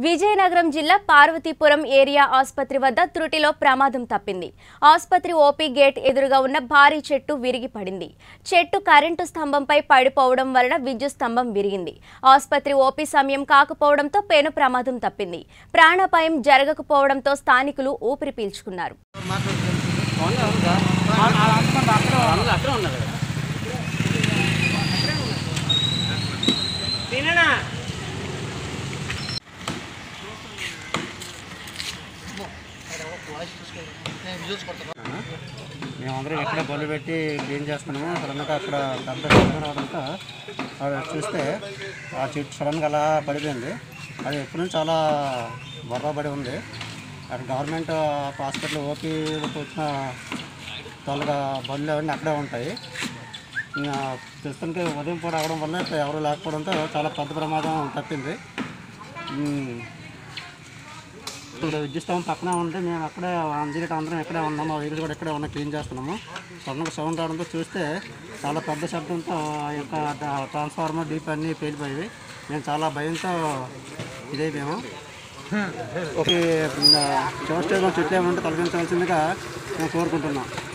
విజయనగరం జిల్లా పార్వతీపురం ఏరియా ఆసుపత్రి వద్ద త్రుటిలో ప్రమాదం తప్పింది. ఆసుపత్రి ఓపీ గేట్ ఎదురుగా ఉన్న భారీ చెట్టు విరిగి పడింది. చెట్టు కరెంటు స్తంభంపై పడిపోవడం వలన విద్యుత్ స్తంభం విరిగింది. ఆసుపత్రి ఓపీ సమయం కాకపోవడంతో పెను ప్రమాదం తప్పింది. ప్రాణాపాయం జరగకపోవడంతో స్థానికులు ఊపిరి పీల్చుకున్నారు. మేమందరం ఎక్కడ బొల్లు పెట్టి క్లీన్ చేస్తున్నాము. సడన్గా అక్కడ పెద్ద చెట్టు రావడంతో అది చూస్తే ఆ చెట్టు సడన్గా అలా పడిపోయింది. అది ఎప్పటి నుంచి చాలా బొర్రబడి ఉంది. అక్కడ గవర్నమెంట్ హాస్పిటల్ ఓపీకి వచ్చిన త్వరగా బళ్ళు అవన్నీ అక్కడే ఉంటాయి. ఇంకా చూస్తుంటే ఉదయం పూట రావడం వల్ల ఎవరు లేకపోవడంతో చాలా పెద్ద ప్రమాదం తప్పింది. ఇప్పుడు విద్యుత్ స్తంభం పక్కనే ఉంటే మేము అక్కడే అంజనీట్ అందరం ఇక్కడే ఉన్నాము. వీళ్ళు కూడా ఇక్కడే ఉన్నాయి, క్లీన్ చేస్తున్నాము. సడన్గా సౌండ్ రావడంతో చూస్తే చాలా పెద్ద శబ్దంతో ఆ యొక్క ట్రాన్స్ఫార్మర్ డీప్ అన్నీ పేలిపోయేవి. మేము చాలా భయంతో ఇదైపోయాము. ఒక చివరి స్టేజ్లో చెట్లు ఏమంటే తొలగించవలసిందిగా మేము కోరుకుంటున్నాం.